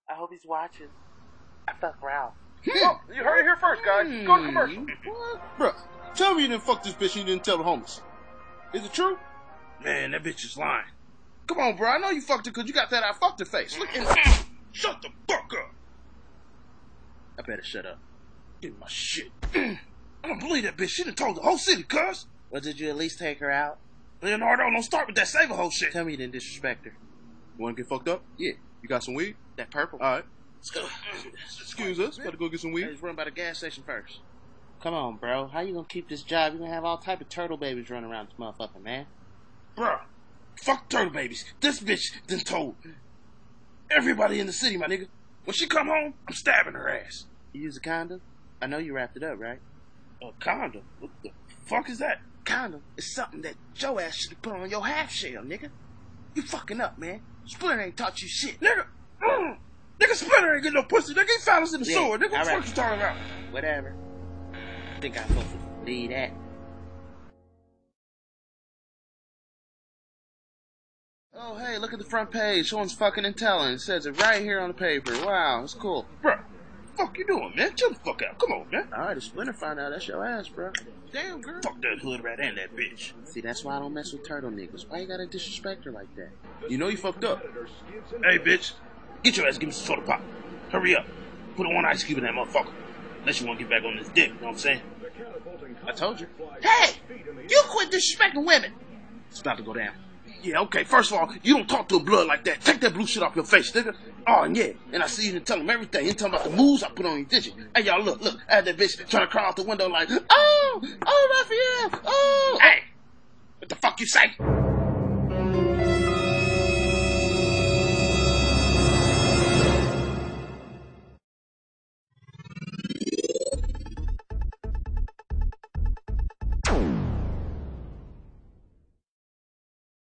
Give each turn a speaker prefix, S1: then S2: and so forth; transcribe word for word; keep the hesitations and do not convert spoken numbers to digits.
S1: I hope he's watching. I fuck Ralph.
S2: Well, you heard it here first, guys. Go to commercial.
S3: What? Bruh, tell me you didn't fuck this bitch and you didn't tell the homies. Is it true?
S4: Man, that bitch is lying. Come on, bro. I know you fucked her because you got that I fucked her face. Look at Shut the fuck up. I better shut up. Give me my shit. I don't believe that bitch. She done told the whole city, cuz.
S1: Well, did you at least take her out?
S4: Leonardo, don't start with that save a whole shit.
S1: Tell me you didn't disrespect her.
S3: You wanna get fucked up?
S4: Yeah.
S3: You got some weed?
S1: That purple.
S3: Alright.
S4: Let's go.
S3: Excuse us. Better go get some weed.
S4: Let's run by the gas station first.
S1: Come on, bro. How you gonna keep this job? You gonna have all type of turtle babies running around this motherfucker, man.
S4: Bruh, fuck turtle babies. This bitch done told everybody in the city, my nigga. When she come home, I'm stabbing her ass.
S1: You use a condom? I know you wrapped it up, right?
S4: A condom? What the fuck is that?
S1: Condom is something that your ass should have put on your half shell, nigga. You fucking up, man. Splinter ain't taught you shit.
S4: Nigga, mm, nigga Splinter ain't get no pussy. Nigga, he found us in the
S1: Yeah,
S4: sewer. Nigga, what the
S1: alright.
S4: fuck you talking about?
S1: Whatever. Think I'm supposed to leave that. Oh, hey, look at the front page. Someone's fucking and telling. It says it right here on the paper. Wow, it's cool.
S4: Bruh, fuck you doing, man? Chill the fuck out. Come on, man.
S1: Alright, if Splinter find out, that's your ass, bro.
S4: Damn, girl. Fuck that hood rat and that bitch.
S1: See, that's why I don't mess with turtle niggas. Why you gotta disrespect her like that?
S3: You know you fucked up.
S4: Hey, bitch. Get your ass, give me some soda pop. Hurry up. Put on one ice cube in that motherfucker. Unless you want to get back on this dick, you know what I'm saying?
S1: I told you. Hey! You quit disrespecting women!
S4: It's about to go down. Yeah, okay, first of all, you don't talk to a blood like that. Take that blue shit off your face, nigga. Oh, and yeah, and I see you didn't tell him everything. You didn't tell him about the moves I put on you, did you? Hey, y'all, look, look. I had that bitch trying to crawl out the window like, oh, oh, Raphael, oh. Hey, what the fuck you say?